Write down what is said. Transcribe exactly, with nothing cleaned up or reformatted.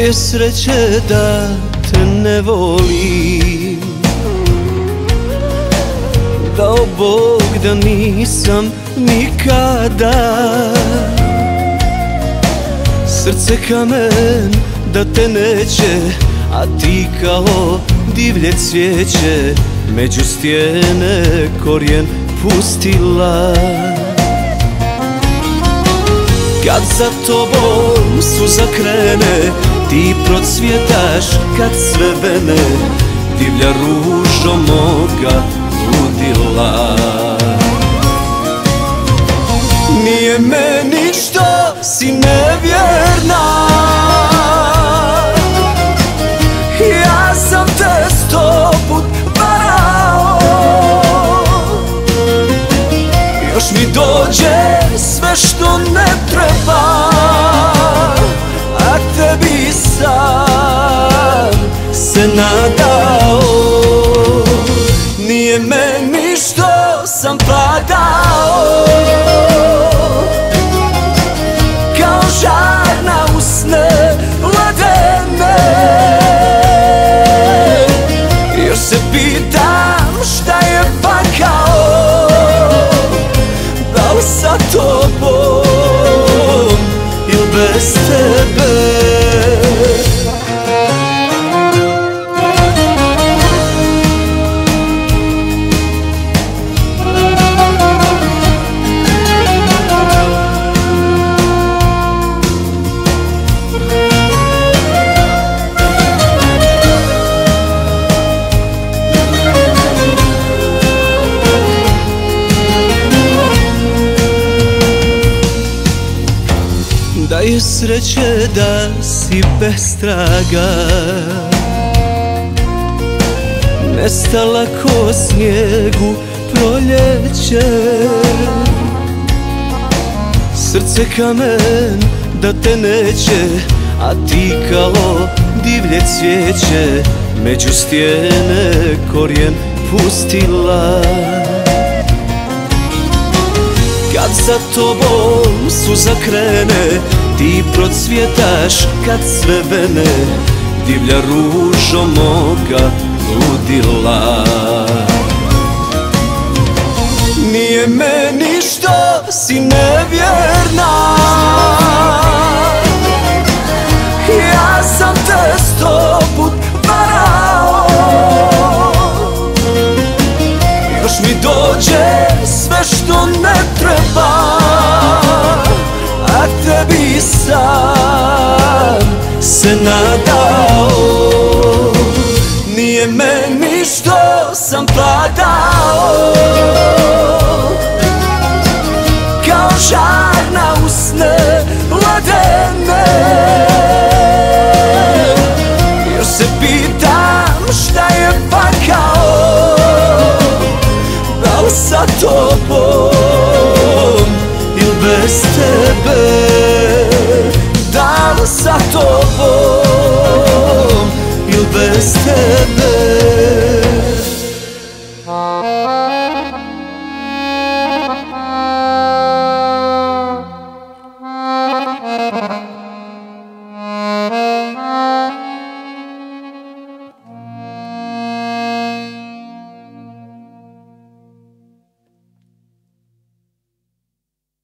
je sreće da te ne volim, dao Bog da nisam nikada. Srce kamen da te neće, a ti kao divlje cvijeće među stijene korijen pustila. Kad za tobom suza krene, ti procvjetaš kad sve vene, divlja ružo moga ludila. Nije meni što si nevjerna, ja sam te sto put varao. Još mi dođe sve što ne treba, a tebi sam se nadao. Nije meni što sam padao kao žar na usne ledene. Još se pitam šta je pakao, da li sa tobom ili bez tebe. Da je sreće da si bez traga, nestala ko snijegu proljeće. Srce kamen da te neće, a ti kao divlje cvijeće među stijene korijen pustila. Kad za tobom suza krene, ti procvjetaš kad sve vene, divlja ružo moga ludila. Nije meni što si nevjerna, ja sam te sto put varao. Još mi dođe sve što ne treba, a tebi sam se nadao. Nije meni što sam padao kao žar na usne ledene. Još se pitam šta je pakao, da li sa tobom ili bez tebe. Da li sa tobom ili bez tebe.